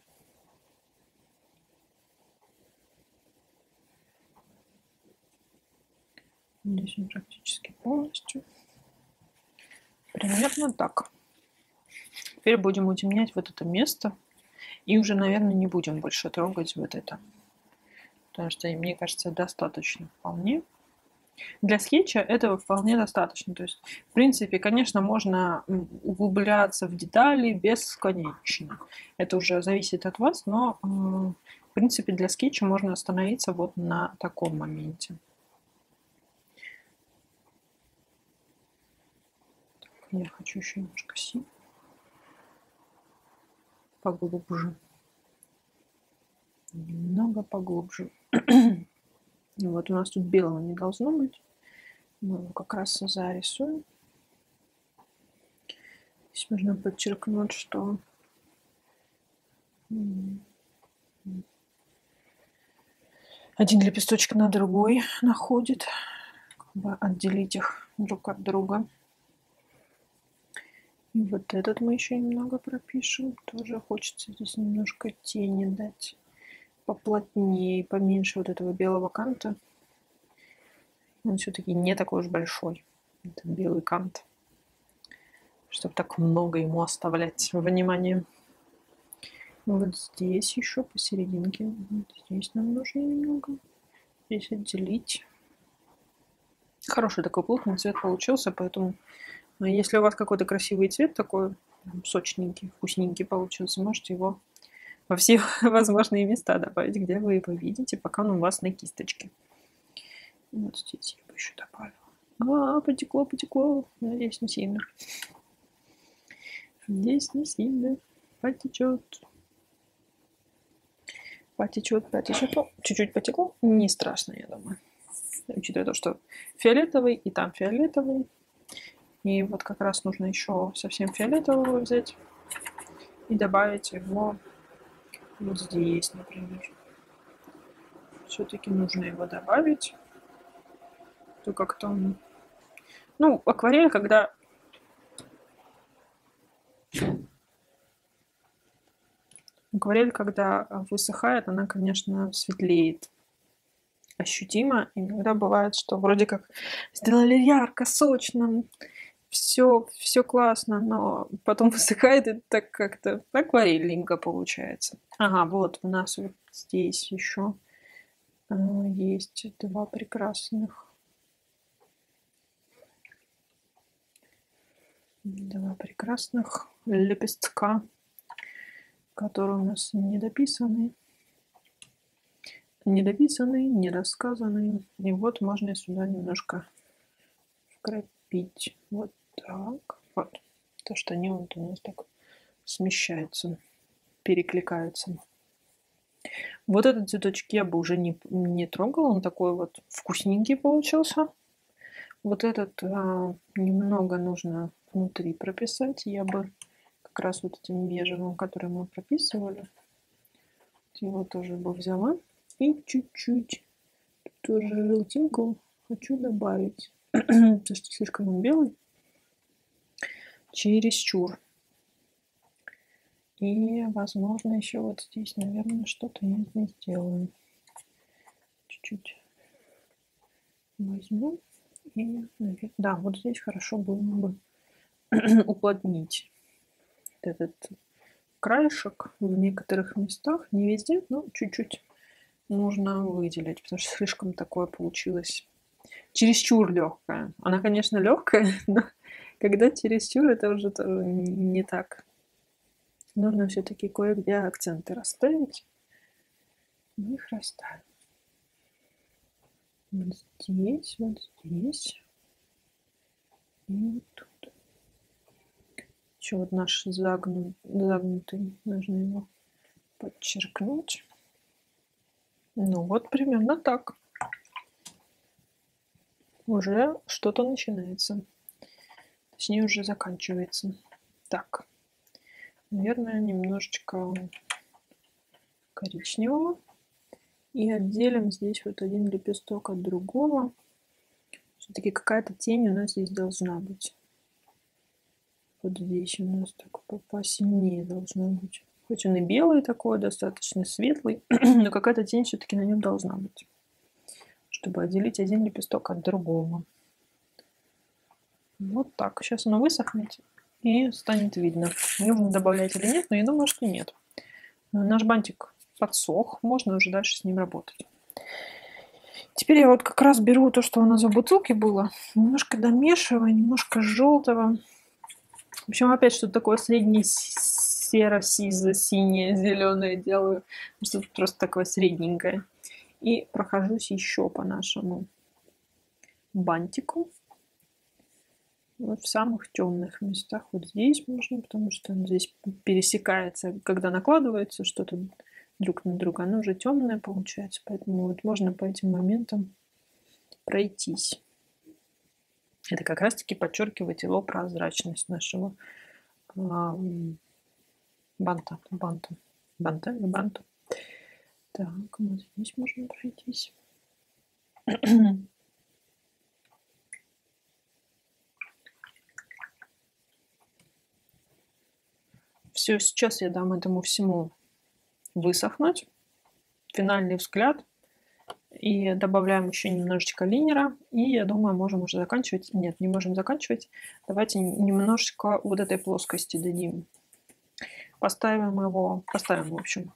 A: Здесь он практически полностью. Примерно так. Теперь будем утемнять вот это место. И уже, наверное, не будем больше трогать вот это. Потому что, мне кажется, достаточно вполне. Для скетча этого вполне достаточно. То есть, в принципе, конечно, можно углубляться в детали бесконечно. Это уже зависит от вас, но, в принципе, для скетча можно остановиться вот на таком моменте. Так, я хочу еще немножко синего. Поглубже. Немного поглубже. Вот у нас тут белого не должно быть. Мы его как раз зарисуем. Здесь нужно подчеркнуть, что один лепесточек на другой находит. Как бы отделить их друг от друга. И вот этот мы еще немного пропишем. Тоже хочется здесь немножко тени дать. Поплотнее, поменьше вот этого белого канта. Он все-таки не такой уж большой. Это белый кант. Чтобы так много ему оставлять внимания. Вот здесь еще посерединке. Вот здесь нам нужно немного. Здесь отделить. Хороший такой плотный цвет получился, поэтому если у вас какой-то красивый цвет такой, сочненький, вкусненький получился, можете его во все возможные места добавить, где вы его видите, пока он у вас на кисточке. Вот здесь я бы еще добавила. А, потекло, потекло. Надеюсь, не сильно. Здесь не сильно. Потечет. Потечет, потечет. Ну, чуть-чуть потекло. Не страшно, я думаю. Учитывая то, что фиолетовый и там фиолетовый. И вот как раз нужно еще совсем фиолетового взять и добавить его вот здесь, например. Все-таки нужно его добавить. То как-то он... Ну, акварель, когда... Акварель, когда высыхает, она, конечно, светлеет ощутимо. Иногда бывает, что вроде как сделали ярко, сочно, все, все классно, но потом высыхает и так как-то акварельненько получается. Ага, вот у нас вот здесь еще есть два прекрасных два прекрасных лепестка, которые у нас недописаны, недописаны, недосказаны. И вот можно сюда немножко вкрапить. Вот так. Вот. То, что они вот у нас так смещаются, перекликаются. Вот этот цветочек я бы уже не, не трогала. Он такой вот вкусненький получился. Вот этот а, немного нужно внутри прописать. Я бы как раз вот этим бежевым, который мы прописывали, его тоже бы взяла. И чуть-чуть тоже желтинку хочу добавить. Потому что слишком он белый. Чересчур. И, возможно, еще вот здесь, наверное, что-то я здесь сделаю. Чуть-чуть возьму и, навер- да, вот здесь хорошо было бы уплотнить этот краешек в некоторых местах, не везде, но чуть-чуть нужно выделить, потому что слишком такое получилось чересчур легкое. Она, конечно, легкая, но когда чересчур, это уже тоже не так. Нужно все-таки кое-где акценты расставить. Их расставим. Вот здесь, вот здесь. И вот тут. Еще вот наш загнут, загнутый, нужно его подчеркнуть. Ну вот примерно так. Уже что-то начинается. Точнее, уже заканчивается. Так. Наверное, немножечко коричневого. И отделим здесь вот один лепесток от другого. Все-таки какая-то тень у нас здесь должна быть. Вот здесь у нас так посильнее должно быть. Хоть он и белый такой, достаточно светлый, но какая-то тень все-таки на нем должна быть, чтобы отделить один лепесток от другого. Вот так. Сейчас оно высохнет и станет видно, нужно добавлять или нет, но я думаю, что нет. Наш бантик подсох, можно уже дальше с ним работать. Теперь я вот как раз беру то, что у нас в бутылке было, немножко домешиваю, немножко желтого. В общем, опять что-то такое среднее серо-сизо-синее, зеленое делаю. Что-то просто такое средненькое. И прохожусь еще по нашему бантику. Вот в самых темных местах. Вот здесь можно, потому что он здесь пересекается, когда накладывается что-то друг на друга. Оно уже темное получается, поэтому вот можно по этим моментам пройтись. Это как раз-таки подчеркивает его прозрачность нашего а, банта. Банта. Банта или банту. Так, вот здесь можно пройтись. Все, сейчас я дам этому всему высохнуть. Финальный взгляд. И добавляем еще немножечко линера. И я думаю, можем уже заканчивать. Нет, не можем заканчивать. Давайте немножечко вот этой плоскости дадим. Поставим его, поставим, в общем.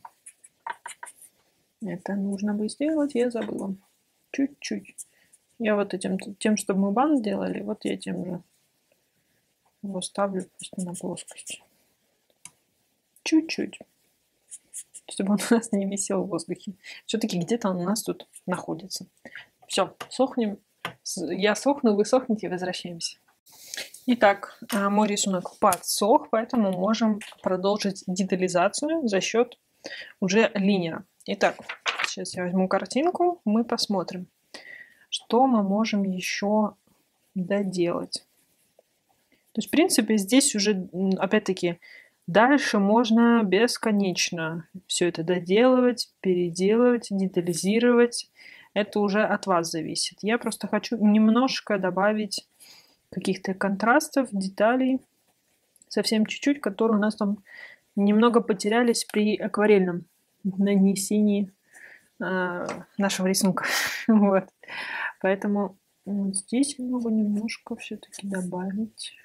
A: Это нужно бы сделать, я забыла. Чуть-чуть. Я вот этим, тем, чтобы мы бант делали, вот я тем же его ставлю просто на плоскость. Чуть-чуть. Чтобы он у нас не висел в воздухе. Все-таки где-то он у нас тут находится. Все, сохнем. Я сохну, вы сохнете, возвращаемся. Итак, мой рисунок подсох, поэтому можем продолжить детализацию за счет уже линера. Итак, сейчас я возьму картинку, мы посмотрим, что мы можем еще доделать. То есть, в принципе, здесь уже, опять-таки, дальше можно бесконечно все это доделывать, переделывать, детализировать. Это уже от вас зависит. Я просто хочу немножко добавить каких-то контрастов, деталей, совсем чуть-чуть, которые у нас там немного потерялись при акварельном нанесении э, нашего рисунка. Вот. Поэтому вот здесь я могу немножко все-таки добавить.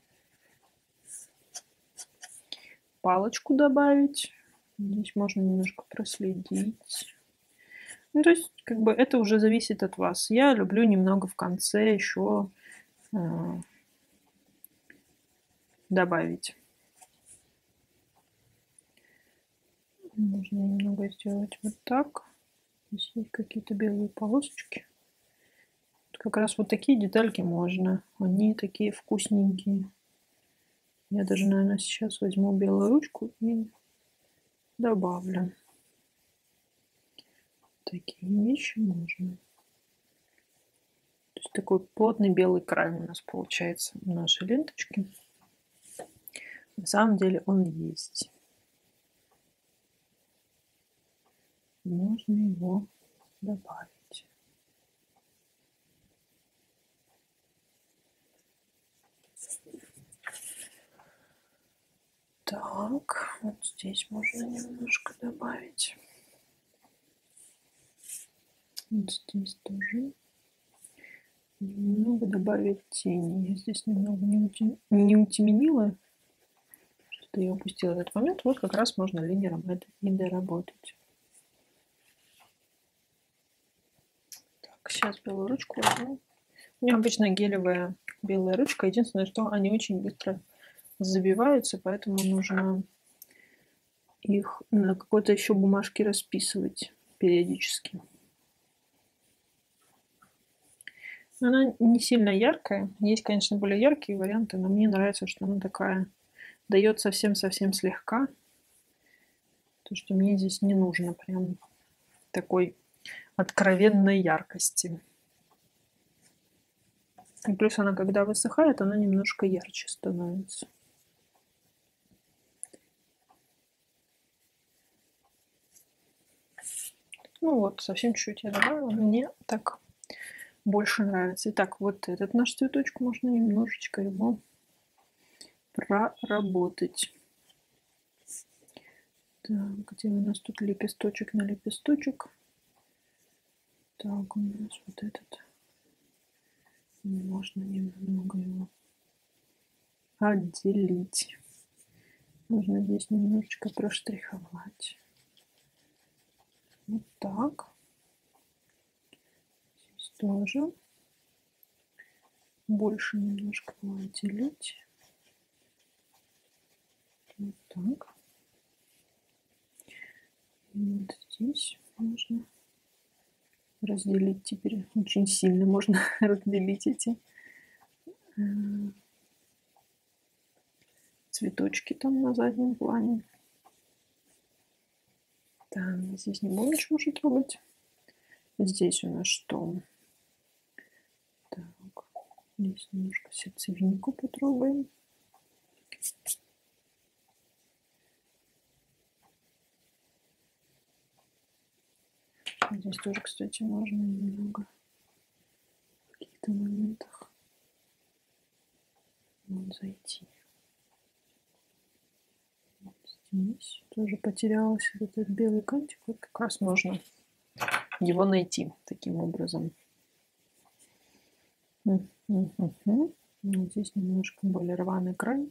A: Палочку добавить. Здесь можно немножко проследить. Ну, то есть, как бы это уже зависит от вас. Я люблю немного в конце еще э, добавить. Можно немного сделать вот так. Здесь есть какие-то белые полосочки. Как раз вот такие детальки можно. Они такие вкусненькие. Я даже, наверное, сейчас возьму белую ручку и добавлю. Такие вещи можно. То есть такой плотный белый край у нас получается в нашей ленточке. На самом деле он есть. Можно его добавить. Так, вот здесь можно немножко добавить. Вот здесь тоже. Немного добавить тени. Я здесь немного не, ути... не утемнила. Что-то я упустила этот момент. Вот как раз можно линером это и доработать. Так, сейчас белую ручку возьму. У меня обычно гелевая белая ручка. Единственное, что они очень быстро забиваются, поэтому нужно их на какой-то еще бумажке расписывать периодически. Она не сильно яркая. Есть, конечно, более яркие варианты, но мне нравится, что она такая дает совсем-совсем слегка. То, что мне здесь не нужно прям такой откровенной яркости. И плюс она, когда высыхает, она немножко ярче становится. Ну вот, совсем чуть-чуть я добавила. Мне так больше нравится. Итак, вот этот наш цветочек, можно немножечко его проработать. Так, где у нас тут лепесточек на лепесточек? Так, у нас вот этот. Можно немного его отделить. Можно здесь немножечко проштриховать. Вот так. Здесь тоже. Больше немножко его отделить. Вот так. И вот здесь можно разделить теперь. Очень сильно можно разделить эти цветочки там на заднем плане. Так, здесь не будем ничего уже трогать. Здесь у нас что? Так, здесь немножко сердцевинку потрогаем. Здесь тоже, кстати, можно немного в каких-то моментах вот зайти. Вот здесь тоже потерялся этот белый кантик. Вот как раз можно его найти таким образом. Угу. Вот здесь немножко более рваный край.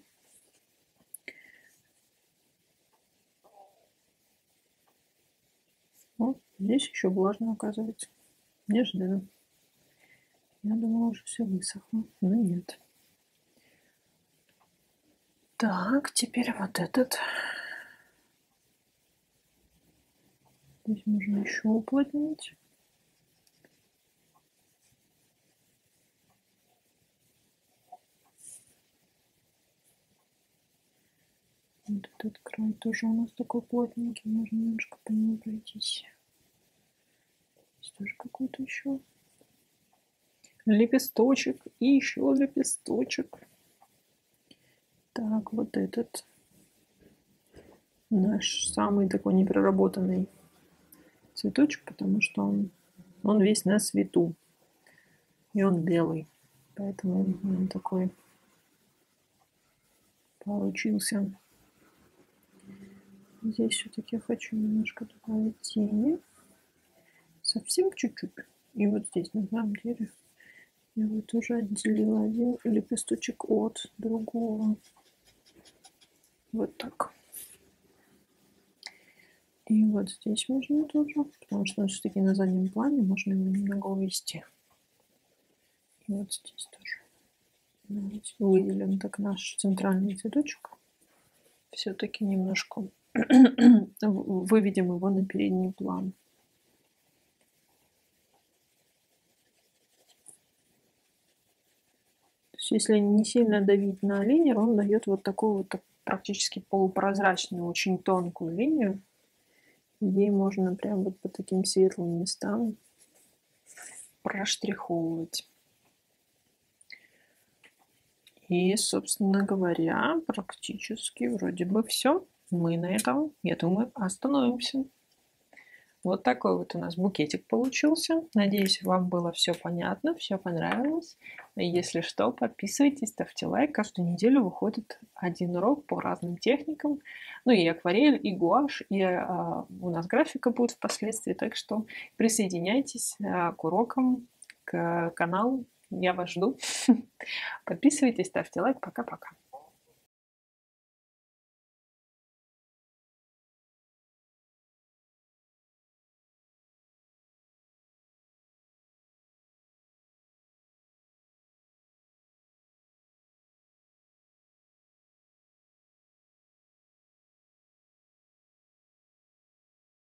A: Вот здесь еще влажно, оказывается. Неожиданно. Я думала, уже все высохло, но нет. Так, теперь вот этот. Здесь можно еще уплотнить. Вот этот край тоже у нас такой плотненький. Можно немножко по нему пройтись. Здесь тоже какой-то еще лепесточек. И еще лепесточек. Так, вот этот наш самый такой непроработанный цветочек, потому что он, он весь на свету. И он белый. Поэтому он такой получился. Здесь все-таки хочу немножко добавить тени. Совсем чуть-чуть. И вот здесь на самом деле я вот тоже отделила один лепесточек от другого. Вот так. И вот здесь можно тоже, потому что все-таки на заднем плане можно его немного увести. И вот здесь тоже. Давайте выделим так наш центральный цветочек. Все-таки немножко выведем его на передний план. То есть, если не сильно давить на линер, он дает вот такую вот практически полупрозрачную, очень тонкую линию. Ей можно прям вот по таким светлым местам проштриховывать. И, собственно говоря, практически вроде бы все. Мы на этом, я думаю, остановимся. Вот такой вот у нас букетик получился. Надеюсь, вам было все понятно, все понравилось. Если что, подписывайтесь, ставьте лайк. Каждую неделю выходит один урок по разным техникам. Ну и акварель, и гуашь, и а, у нас графика будет впоследствии. Так что присоединяйтесь а, к урокам, к каналу. Я вас жду. Подписывайтесь, ставьте лайк. Пока-пока.